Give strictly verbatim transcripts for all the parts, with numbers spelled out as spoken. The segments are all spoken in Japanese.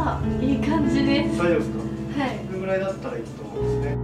あ、いい感じです。 大丈夫ですか？ はい。 これぐらいだったらいいと思うんですね。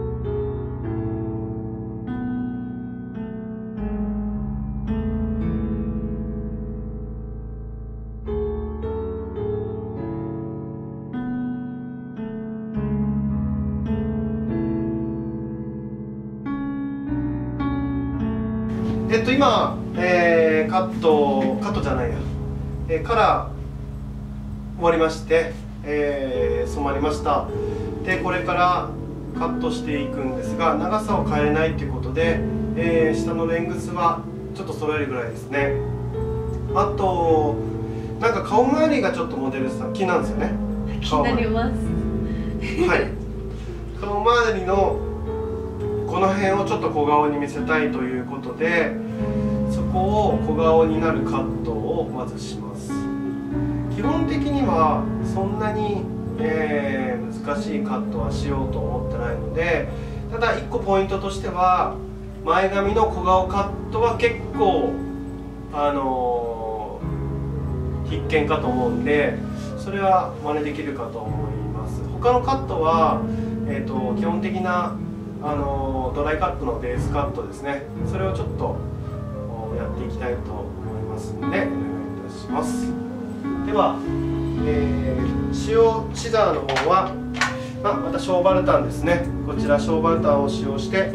えっと今、えー、カットカットじゃないや、えー、カラー終わりまして、えー、染まりました。でこれからカットしていくんですが、長さを変えないということで、えー、下のレングスはちょっと揃えるぐらいですね。あとなんか顔周りがちょっとモデルさん気になるんですよね。 気になります。 はい、顔周りのこの辺をちょっと小顔に見せたいということで、そこを小顔になるカットをまずします。基本的にはそんなに、えー、難しいカットはしようと思ってないので、ただいっこポイントとしては前髪の小顔カットは結構あのー、必見かと思うんで、それは真似できるかと思います。他のカットは、えーと、基本的なあのドライカットのベースカットですね、それをちょっとやっていきたいと思いますのでお願いいたします。では、えー、使用シザーの方は、まあ、またショーバルタンですね。こちらショーバルタンを使用して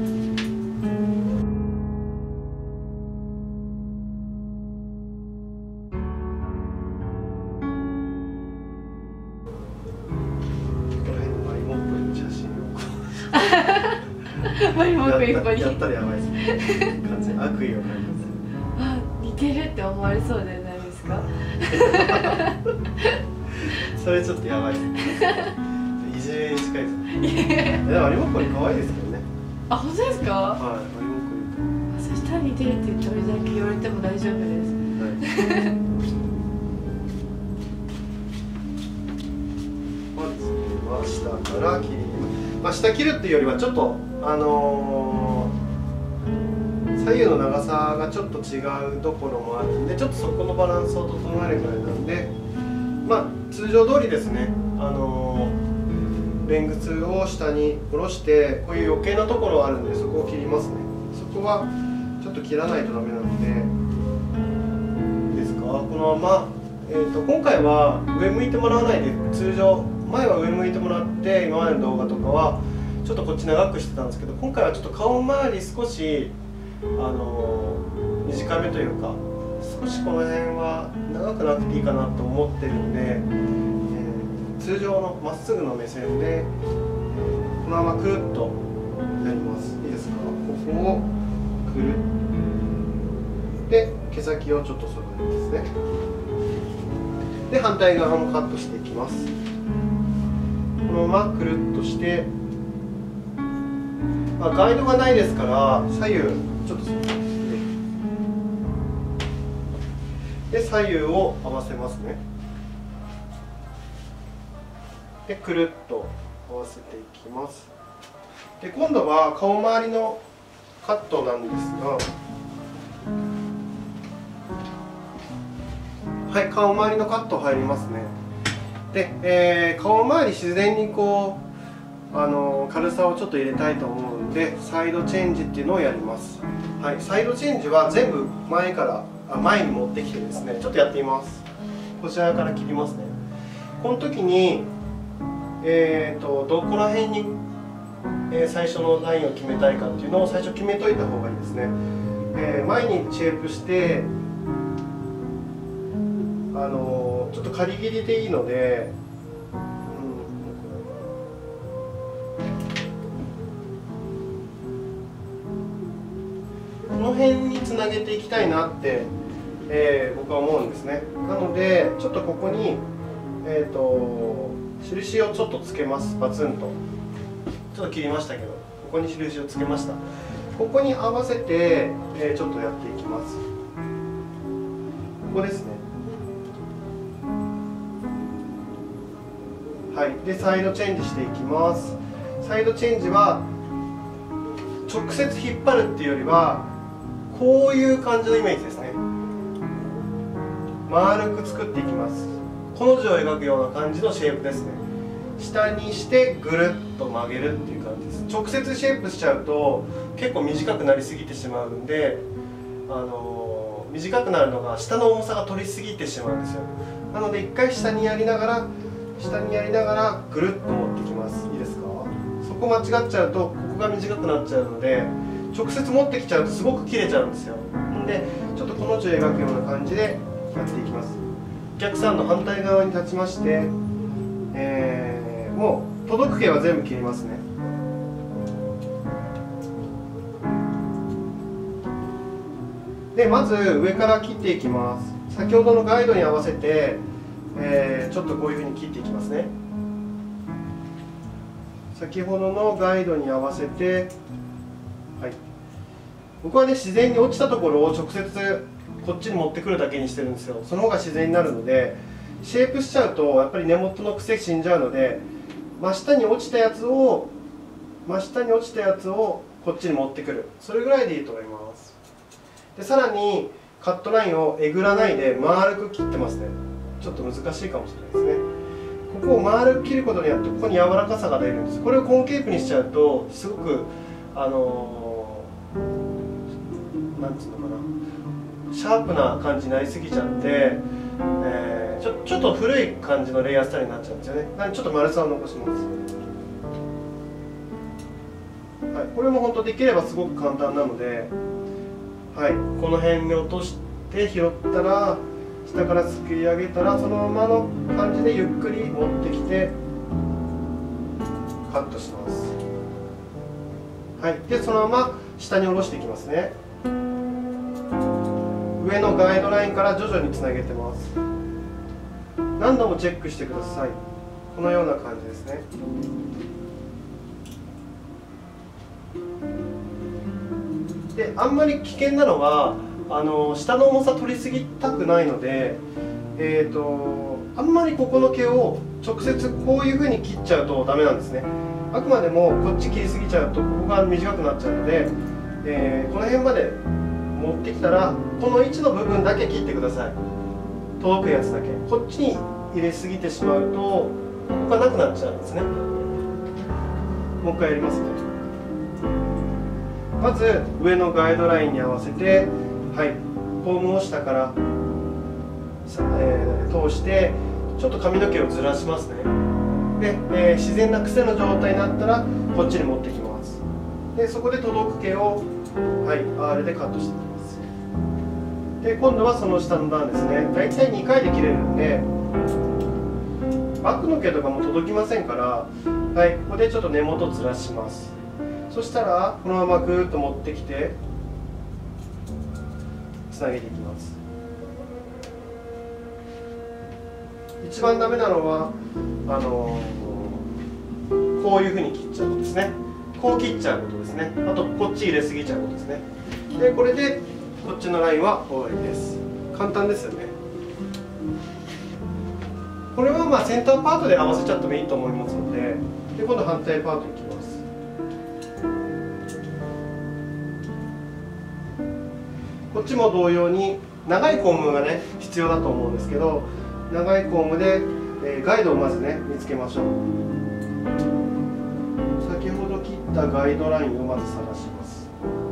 マリモップいっぱいやったらやばいですね。完全に悪意を感じます。 あ、似てるって思われそうじゃないですか。 それちょっとやばいですね。いじめに近いですね。でもマリモップに可愛いですけどね。 あ、本当ですか？ はい、マリモップそしたら似てるって言って俺だけ言われても大丈夫です。はい、 まずは下から切ります。まあ、下切るっていうよりはちょっとあのー、左右の長さがちょっと違うところもあるんで、ちょっとそこのバランスを整えるぐらいなんで、まあ通常通りですね、あのー、レングスを下に下ろしてこういう余計なところあるんで、そこを切りますね。そこはちょっと切らないとダメなので、いいですか？このまま、えーと、今回は上向いてもらわないで、通常前は上向いてもらって、今までの動画とかはちょっとこっち長くしてたんですけど、今回はちょっと顔周り少しあのー、短めというか、少しこの辺は長くなくていいかなと思ってるんで、えー、通常のまっすぐの目線で、えー、このままくるっとやります。いいですか？ここをくるで毛先をちょっと揃えますね。で反対側もカットしていきます。このままくるっとして、まあ、ガイドがないですから左右ちょっとで左右を合わせますね。でくるっと合わせていきます。で今度は顔周りのカットなんですが、はい、顔周りのカット入りますね。で、えー、顔周り自然にこうあの軽さをちょっと入れたいと思うんで、サイドチェンジっていうのをやります。はい、サイドチェンジは全部前からあ前に持ってきてですね、ちょっとやってみます。こちらから切りますね。この時に、えーと、どこら辺に、えー、最初のラインを決めたいかっていうのを最初決めといた方がいいですね。えー、前にシェイプしてあのちょっと仮切りでいいので、うん、この辺につなげていきたいなって、えー、僕は思うんですね。なのでちょっとここに、えーと、印をちょっとつけます。バツンとちょっと切りましたけど、ここに印をつけました。ここに合わせて、えー、ちょっとやっていきます。ここですね。はい、でサイドチェンジしていきます。サイドチェンジは直接引っ張るっていうよりはこういう感じのイメージですね。丸く作っていきます。 コの字を描くような感じのシェイプですね。下にしてぐるっと曲げるっていう感じです。直接シェイプしちゃうと結構短くなりすぎてしまうんで、あのー、短くなるのが下の重さが取りすぎてしまうんですよ。なので一回下にやりながら下にやりながらぐるっと持ってきます。いいですか？そこ間違っちゃうとここが短くなっちゃうので、直接持ってきちゃうとすごく切れちゃうんですよ。でちょっとこの字を描くような感じでやっていきます。お客さんの反対側に立ちまして、えー、もう届く毛は全部切りますね。でまず上から切っていきます。先ほどのガイドに合わせて、えー、ちょっとこういうふうに切っていきますね。先ほどのガイドに合わせて、はい、僕はね自然に落ちたところを直接こっちに持ってくるだけにしてるんですよ。その方が自然になるので、シェイプしちゃうとやっぱり根元の癖死んじゃうので、真下に落ちたやつを真下に落ちたやつをこっちに持ってくる、それぐらいでいいと思います。でさらにカットラインをえぐらないで丸く切ってますね。ちょっと難しいかもしれないですね。ここを丸く切ることによってここに柔らかさが出るんです。これをコンケープにしちゃうとすごくあのー、なんつうのかな、シャープな感じになりすぎちゃって、えー、ちょ、ちょっと古い感じのレイヤースタイルになっちゃうんですよね。なのでちょっと丸さを残します。はい、これも本当できればすごく簡単なので、はい、この辺に落として拾ったら下からすくい上げたらそのままの感じでゆっくり持ってきてカットします。はい、でそのまま下に下ろしていきますね。上のガイドラインから徐々につなげてます。何度もチェックしてください。このような感じですね。であんまり危険なのはあの下の重さ取りすぎたくないので、えーと、あんまりここの毛を直接こういうふうに切っちゃうとダメなんですね。あくまでもこっち切りすぎちゃうとここが短くなっちゃうので、えー、この辺まで持ってきたらこの位置の部分だけ切ってください。届くやつだけ。こっちに入れすぎてしまうとここがなくなっちゃうんですね。もう一回やりますね。まず上のガイドラインに合わせて、はい、フォームを下から、えー、通してちょっと髪の毛をずらしますね。で、えー、自然な癖の状態になったらこっちに持ってきます。でそこで届く毛を、はい、アール でカットしていきます。で今度はその下の段ですね。だいたいにかいで切れるんでバックの毛とかも届きませんから、はい、ここでちょっと根元ずらします。そしたらこのままぐーっと持ってきてつなげていきます。一番ダメなのはあのー、こういうふうに切っちゃうことですね。こう切っちゃうことですね。あとこっち入れすぎちゃうことですね。でこれでこっちのラインは終わりです。簡単ですよね。これはまあセンターパートで合わせちゃってもいいと思いますので、で今度反対パートいきます。こっちも同様に長いコームがね必要だと思うんですけど、長いコームで、えー、ガイドをまずね見つけましょう。先ほど切ったガイドラインをまず探します。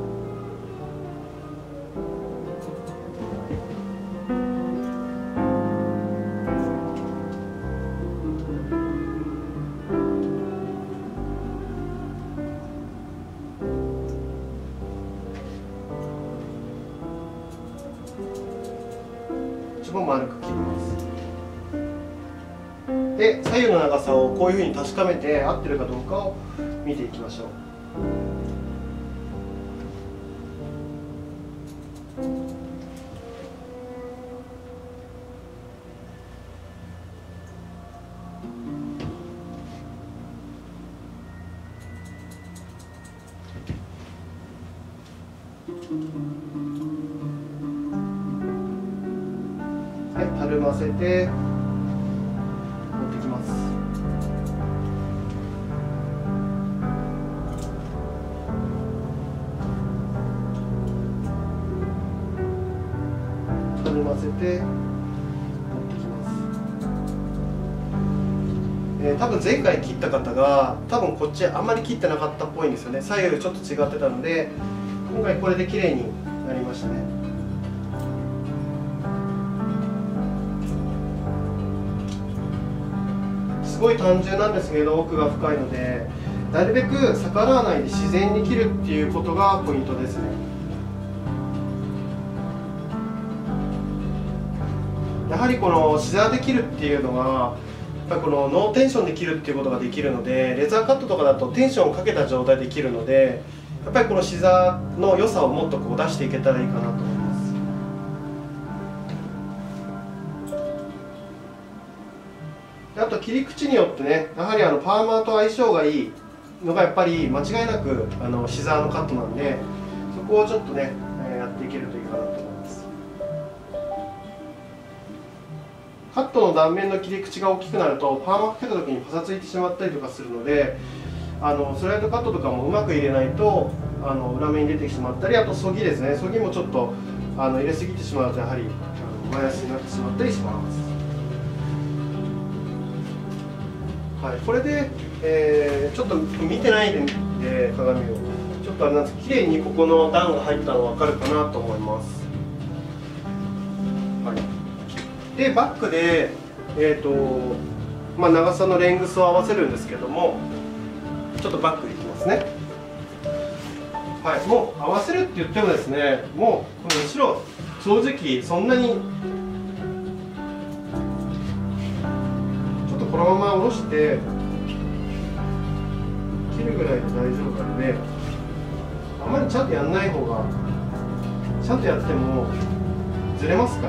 丸く切ります。で左右の長さをこういうふうに確かめて合ってるかどうかを見ていきましょう。はい、たるませて持ってきます。たるませて持ってきます。 えー、多分前回切った方が多分こっちあんまり切ってなかったっぽいんですよね。左右ちょっと違ってたので、今回これで綺麗になりましたね。すごい単純なんですけど奥が深いので、なるべく逆らわないで自然に切るっていうことがポイントですね。やはりこのシザーで切るっていうのはやっぱりこのノーテンションで切るっていうことができるので、レザーカットとかだとテンションをかけた状態で切るので、やっぱりこのシザーの良さをもっとこう出していけたらいいかなと思います。あと切り口によってね、やはりあのパーマーと相性がいいのがやっぱり間違いなくあのシザーのカットなんで、そこをちょっとねやっていけるといいかなと思います。カットの断面の切り口が大きくなるとパーマかけた時にパサついてしまったりとかするので、あのスライドカットとかもうまく入れないとあの裏面に出てしまったり、あとそぎですね、そぎもちょっとあの入れすぎてしまうとやはりあのマイナスになってしまったりします。はい、これで、えー、ちょっと見てないで鏡をちょっとあれなんですけど、綺麗にここの段が入ったの分かるかなと思います。はい、でバックで、えーとまあ、長さのレングスを合わせるんですけども、ちょっとバックでいきますね。はい、もう合わせるって言ってもですね、もうこの後ろ正直そんなにこのまま下ろして切るぐらいで大丈夫なので、あんまりちゃんとやんない方が、ちゃんとやってもずれますから、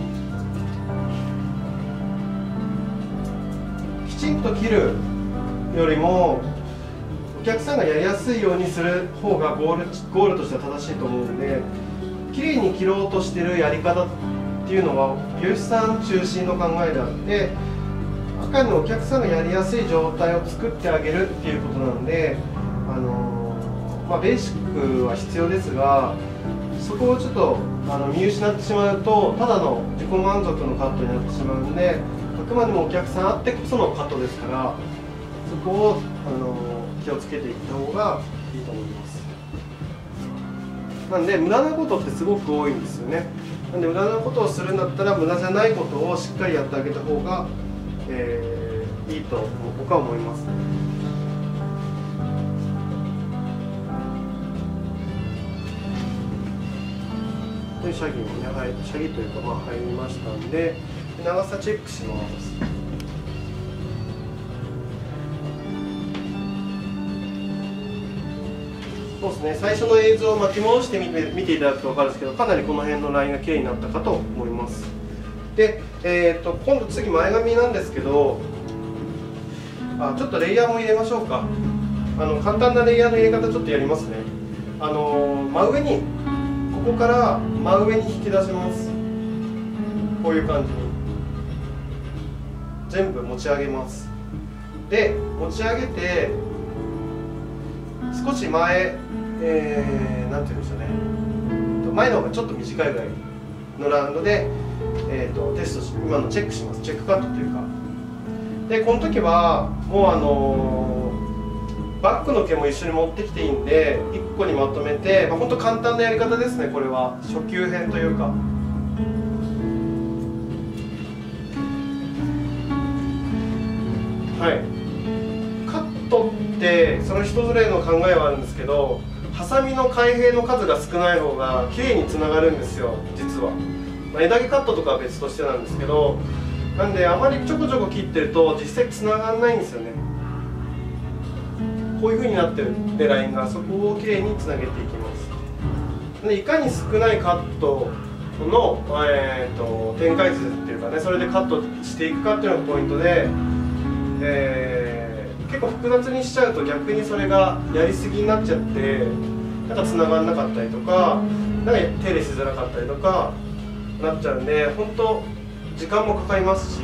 きちんと切るよりもお客さんがやりやすいようにする方がゴール、ゴールとしては正しいと思うので、綺麗に切ろうとしてるやり方っていうのは美容師さん中心の考えであって、赤のお客さんがやりやすい状態を作ってあげるっていうことなので、あのーまあ、ベーシックは必要ですが、そこをちょっとあの見失ってしまうとただの自己満足のカットになってしまうので、あくまでもお客さんあってこそのカットですから、そこを、あのー、気をつけていった方がいいと思います。なんで無駄なことってすごく多いんですよね。なんで無駄なことをするんだったら無駄じゃないことをしっかりやってあげた方がえー、いいと僕は思います。でシャギもね、はい、シャギというかまあ入りましたんで、長さチェックします。そうですね、最初の映像を巻き戻してみて見ていただくと分かるんですけど、かなりこの辺のラインがきれいになったかと思います。で、えー、と今度次前髪なんですけど、あちょっとレイヤーも入れましょうか。あの簡単なレイヤーの入れ方ちょっとやりますね。あの真上に、ここから真上に引き出します。こういう感じに全部持ち上げます。で持ち上げて少し前、えー、なんて言うんでしょうね、前の方がちょっと短いぐらいのラウンドで、えー、とテストし今のチェックします。チェックカットというか。でこの時はもうあのー、バックの毛も一緒に持ってきていいんでいっこにまとめて、まあ、ほんと簡単なやり方ですね。これは初級編というか。はい、カットってその人ぞれの考えはあるんですけど、ハサミの開閉の数が少ない方が綺麗につながるんですよ実は。まあ、枝毛カットとかは別としてなんですけど、なんであまりちょこちょこ切ってると実際つながらないんですよね。こういう風になってるでラインが、そこをきれいにつなげていきます。でいかに少ないカットの、えー、と展開図っていうかね、それでカットしていくかっていうのがポイントで、えー、結構複雑にしちゃうと逆にそれがやりすぎになっちゃってなんかつながらなかったりとか、なんか手入れしづらかったりとかなっちゃうんで、本当時間もかかりますし、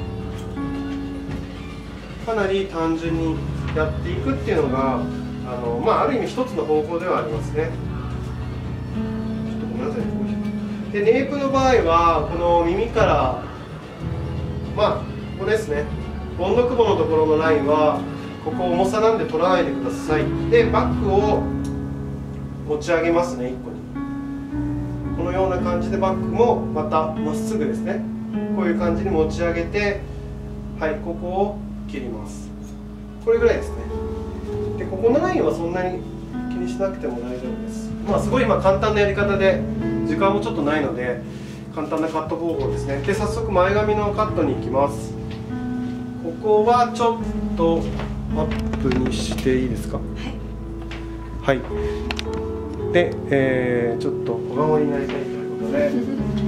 かなり単純にやっていくっていうのがあの、まあ、ある意味一つの方法ではありますね。ちょっとごめんなさい。でネイプの場合はこの耳からまあここですね、 ボンドクボのところのラインはここ重さなんで取らないでください。でバッグを持ち上げますね、いっこに。このような感じでバッグもまたまっすぐですね、こういう感じに持ち上げて、はい、ここを切ります。これぐらいですね。でここのラインはそんなに気にしなくても大丈夫です。まあすごい今簡単なやり方で時間もちょっとないので簡単なカット方法ですね。で早速前髪のカットに行きます。ここはちょっとアップにしていいですか。はい、はい、で、えー、ちょっと小顔になりたいということで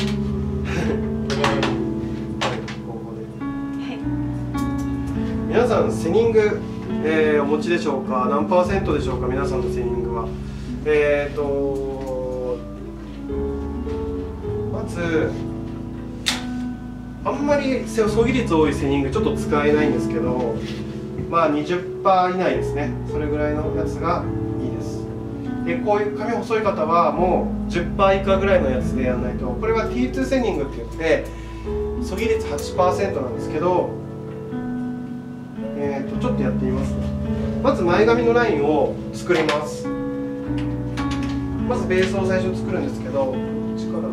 皆さんセニング、えー、お持ちでしょうか。何パーセントでしょうか、皆さんのセニングは。えーとまずあんまりそぎ率多いセニングちょっと使えないんですけど、まあ にじゅっパーセント 以内ですね。それぐらいのやつがいいです。でこういう髪細い方はもう じゅっパーセント 以下ぐらいのやつでやらないと。これは ティーツー セニングって言ってそぎ率 はちパーセント なんですけど、えー、とちょっとやってみますね。まず前髪のラインを作ります。まずベースを最初作るんですけど、力でいいかな。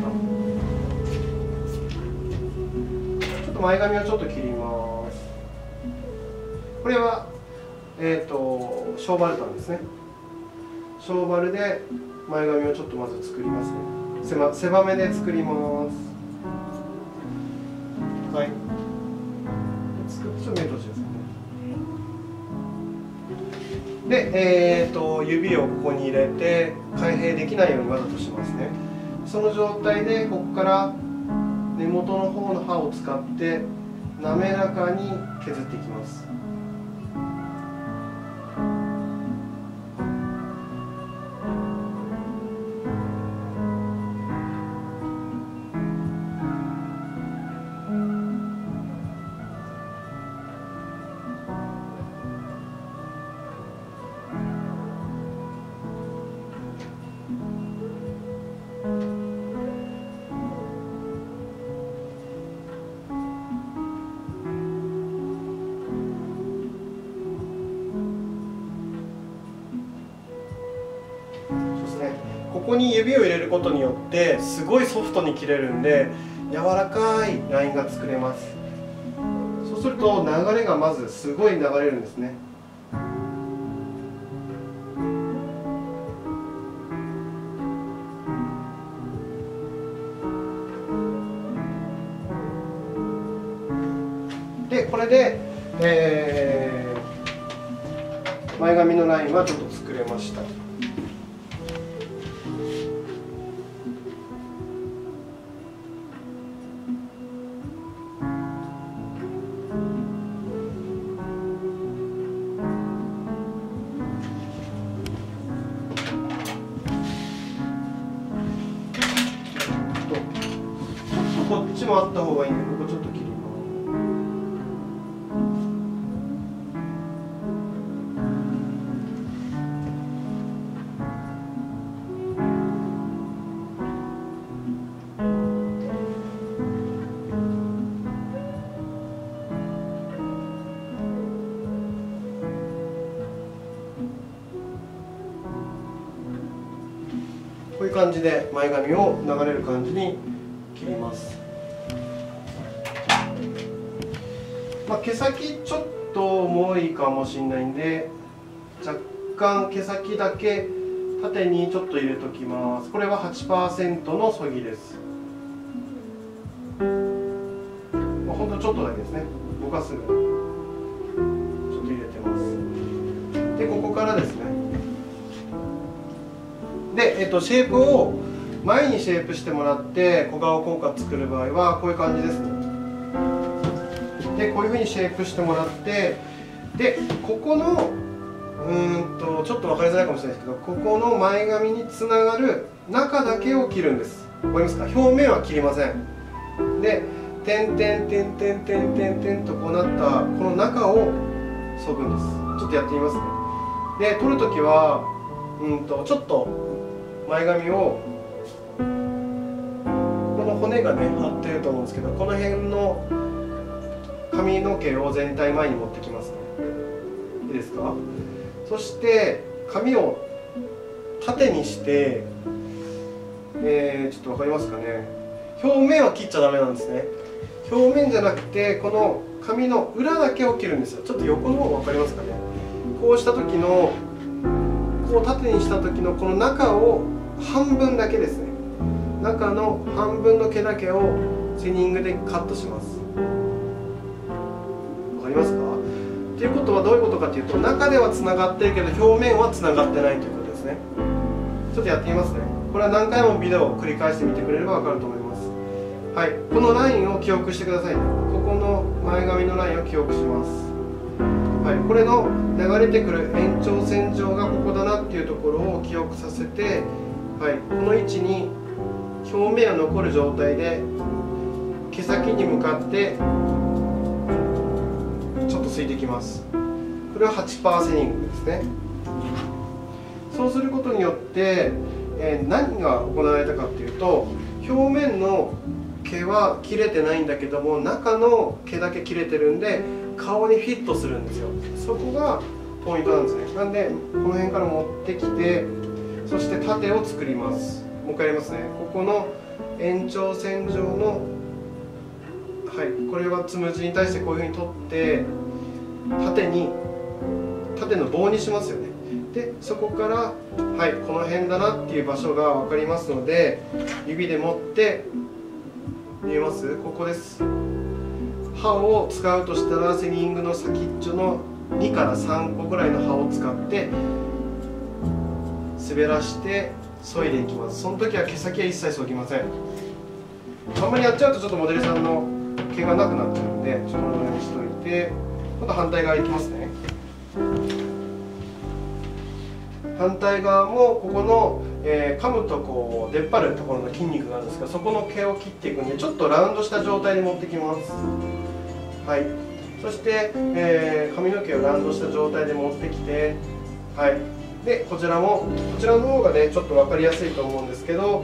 ちょっと前髪をちょっと切ります。これは、えー、とショーバルタンですね。ショーバルで前髪をちょっとまず作りますね。狭、狭めで作ります。はい。作ってちょっと目閉じですね。で、えー、と指をここに入れて開閉できないようにわざとしますね。その状態でここから根元の方の刃を使って滑らかに削っていきます。ここに指を入れることによってすごいソフトに切れるんで柔らかいラインが作れます。そうすると流れがまずすごい流れるんですね。でこれで、えー、前髪のラインはちょっと作れました。こっちもあった方がいいんで、ここちょっと切ります。こういう感じで前髪を流れる感じに切ります。まあ、毛先ちょっと重いかもしれないんで若干毛先だけ縦にちょっと入れときます。これは はちパーセント のそぎです。まあ、ほんとちょっとだけですね。ぼかすぐらいちょっと入れてます。でここからですね。で、えっと、シェイプを前にシェイプしてもらって小顔効果作る場合はこういう感じですね。でこういうふうにシェイプしてもらって、でここのうーんとちょっと分かりづらいかもしれないですけど、ここの前髪につながる中だけを切るんです。わかりますか？表面は切りません。で点点点点点点点とこうなったこの中を削ぐんです。ちょっとやってみますね。で取るときはうんとちょっと前髪をこの骨がね張ってると思うんですけど、この辺の髪の毛を全体前に持ってきますね。いいですか。そして髪を縦にして、えー、ちょっと分かりますかね。表面は切っちゃダメなんですね。表面じゃなくてこの髪の裏だけを切るんですよ。ちょっと横の方分かりますかね。こうした時のこう縦にした時のこの中を半分だけですね。中の半分の毛だけをセニングでカットします。わかりますか？ということはどういうことかというと、中ではつながってるけど表面はつながってないということですね。ちょっとやってみますね。これは何回もビデオを繰り返してみてくれればわかると思います。はい、このラインを記憶してくださいね。ここの前髪のラインを記憶します。はい、これの流れてくる延長線上がここだなっていうところを記憶させて、はい、この位置に表面が残る状態で毛先に向かってちょっとすいていきます。これは はちパーセント セニングですね。そうすることによって、えー、何が行われたかっていうと、表面の毛は切れてないんだけども中の毛だけ切れてるんで顔にフィットするんですよ。そこがポイントなんですね。なんでこの辺から持ってきて、そして縦を作ります。もう一回やりますね。ここの延長線上の、はい、これはつむじに対してこういうふうに取って縦に縦の棒にしますよね。でそこから、はい、この辺だなっていう場所が分かりますので指で持って見えます？ここです。刃を使うとしたらセニングの先っちょのにからさんこぐらいの刃を使って滑らして削いでいきます。その時は毛先は一切削ぎません。あんまりやっちゃうとちょっとモデルさんの毛がなくなっちゃうんで、ちょっとこのようにしといて、また反対側いきますね。反対側もここの、えー、噛むとこう出っ張るところの筋肉があるんですが、そこの毛を切っていくんでちょっとラウンドした状態に持ってきます。はい、そして、えー、髪の毛をラウンドした状態で持ってきて、はい、でこちらもこちらの方がねちょっと分かりやすいと思うんですけど、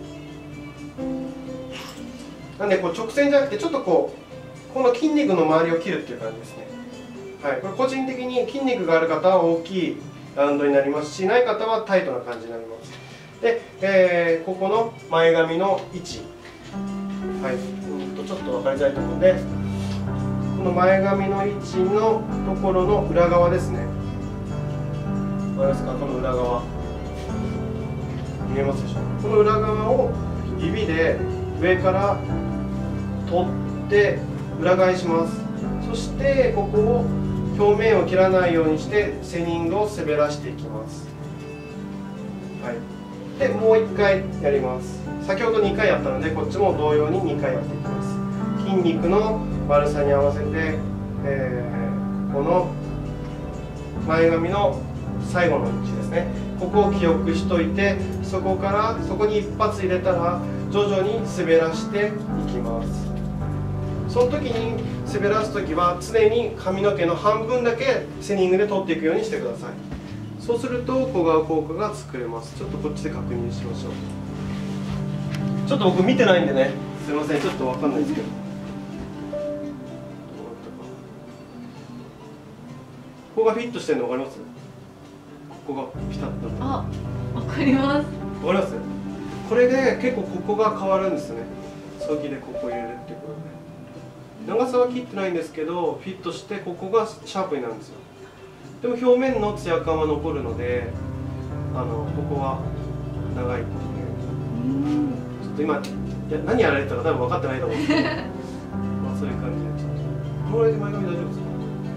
なんでこう直線じゃなくてちょっとこうこの筋肉の周りを切るっていう感じですね。はい、これ個人的に筋肉がある方は大きいラウンドになりますし、ない方はタイトな感じになります。で、えー、ここの前髪の位置、はい、うんとちょっと分かりづらいと思うので、この前髪の位置のところの裏側ですね。わかりますか？この裏側見えますでしょうか？この裏側を指で上から取って裏返します。そしてここを表面を切らないようにしてセニングを滑らしていきます。はい、でもういっかいやります。先ほどにかいやったのでこっちも同様ににかいやっていきます。筋肉の悪さに合わせて、えー、この前髪の最後の位置ですね、ここを記憶しといて、そこからそこに一発入れたら徐々に滑らしていきます。その時に滑らす時は常に髪の毛の半分だけセニングで取っていくようにしてください。そうすると小顔効果が作れます。ちょっとこっちで確認しましょう。ちょっと僕見てないんでね、すいません、ちょっと分かんないですけど、ここがフィットしてるの分かります？ここがピタッと。 あ、分かります。 分かります？これで結構ここが変わるんですね。そぎでここ入れるっていうことで、長さは切ってないんですけどフィットしてここがシャープになるんですよ。でも表面のツヤ感は残るので、あのここは長いっていう、ちょっと今いや何やられてたか多分分かってないと思うんですけどまあそういう感じでちょっとこのぐらいで前髪大丈夫ですか？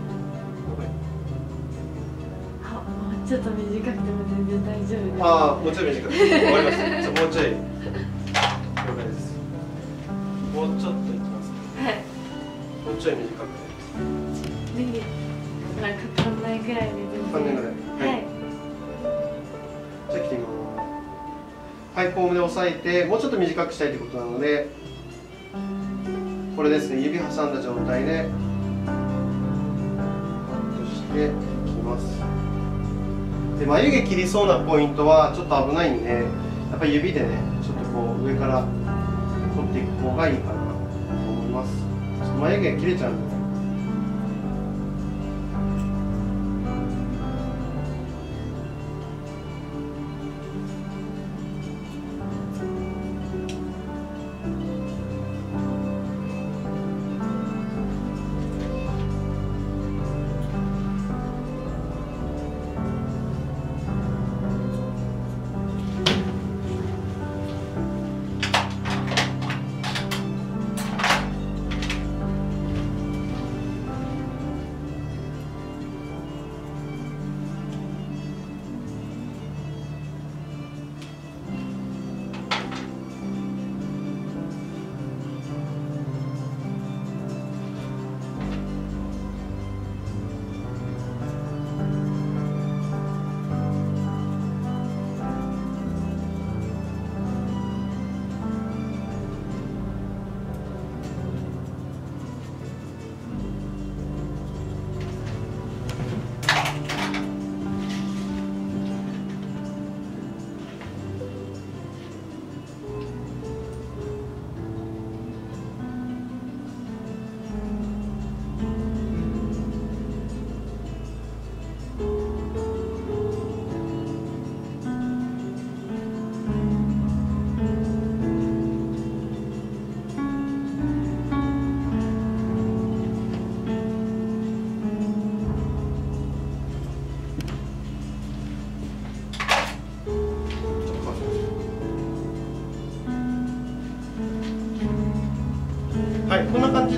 あ、もうちょっと短くても全然大丈夫です。 ああ、もうちょい短くて分かりました。じゃもうちょい了解です。もうちょっといきますね。はい、もうちょい短くてね、なんかかんないぐらいで全然かんないぐらい、はい、はい、じゃあ切ります。はい、コームで押さえてもうちょっと短くしたいということなので、これですね、指挟んだ状態でカットして切ります。で眉毛切りそうなポイントはちょっと危ないんで、やっぱり指でねちょっとこう上から取っていく方がいいかなと思います。ちょっと眉毛切れちゃうんでね、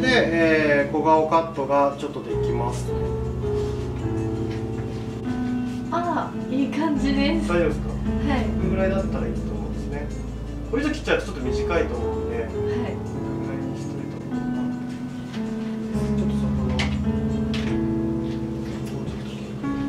で、えー、小顔カットがちょっとできますね。 ああ、いい感じです。 大丈夫ですか？ はい。 これぐらいだったらいいと思うんですね。これ以上切っちゃうとちょっと短いと思うんで、 はい。 これぐらいにしといた方がちょっとそこのもうちょっと切る。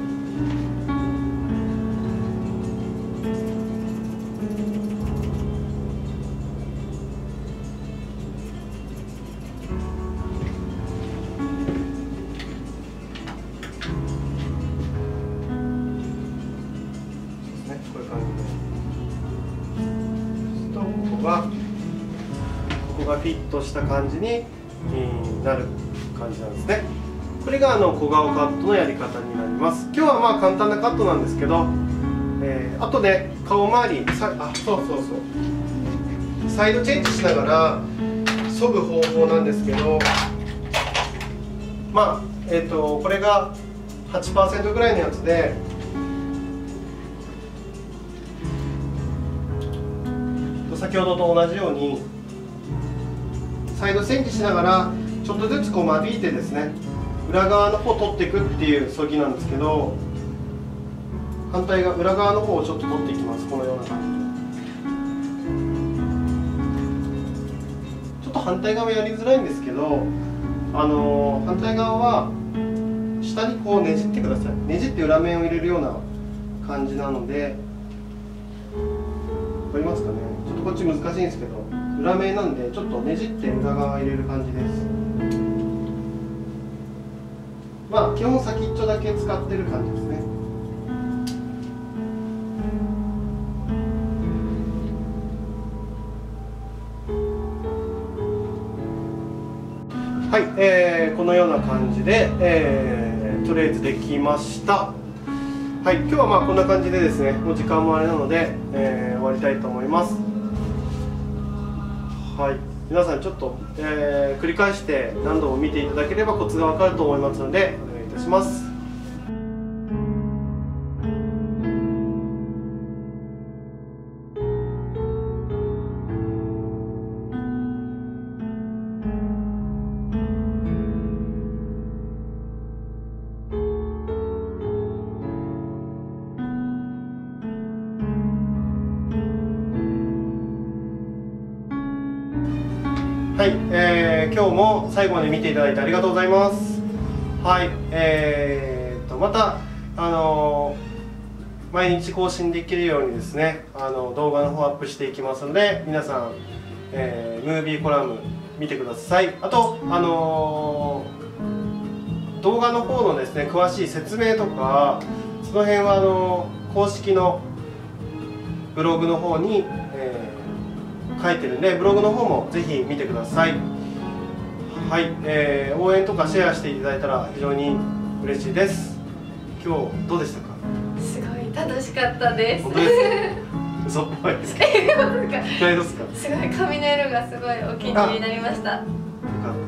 こういう感じで、とここがここがフィットした感じに、えー、なる感じなんですね。これがあの小顔カットのやり方になります。今日はまあ簡単なカットなんですけど、えー、あとで顔周りさあそうそうそうサイドチェンジしながら削ぐ方法なんですけど、まあえっ、ー、とこれが はちパーセント ぐらいのやつで。先ほどと同じようにサイドチェンジしながらちょっとずつこう間引いてですね、裏側の方を取っていくっていう削ぎなんですけど、反対側裏側の方をちょっと取っていきます。このような感じでちょっと反対側やりづらいんですけど、あのー、反対側は下にこうねじってください。ねじって裏面を入れるような感じなので、わかりますかね。ちょっとこっち難しいんですけど、裏面なんでちょっとねじって裏側入れる感じです。まあ基本先っちょだけ使ってる感じですね。はい、えー、このような感じで、えー、とりあえずできました。はい、今日はまあこんな感じでですね、もう時間もあれなので、えー、終わりたいと思います。はい、皆さんちょっと、えー、繰り返して何度も見ていただければコツがわかると思いますのでお願いいたします。はい、えー、今日も最後まで見ていただいてありがとうございます。はい、えーとまたあのー、毎日更新できるようにですね、あの動画の方アップしていきますので、皆さん、えー、ムービーコラム見てください。あとあのー、動画の方のですね詳しい説明とか、その辺はあのー、公式のブログの方に、えー書いてるんで、ブログの方もぜひ見てください。はい、えー、応援とかシェアしていただいたら非常に嬉しいです。今日どうでしたか？ すごい楽しかったです。 本当ですか？嘘っぽいですか？大丈夫ですか？すごい髪の色がすごいお気に入りになりました。よかったです。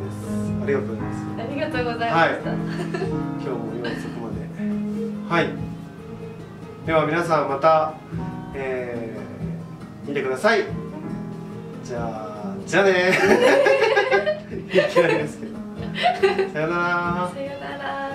ありがとうございます。 ありがとうございました。はい、今日も夜遅くまで。はい。では皆さんまた、えー、見てください。じゃあ、じゃあねー。いきなりですけど。さよなら。 さよなら。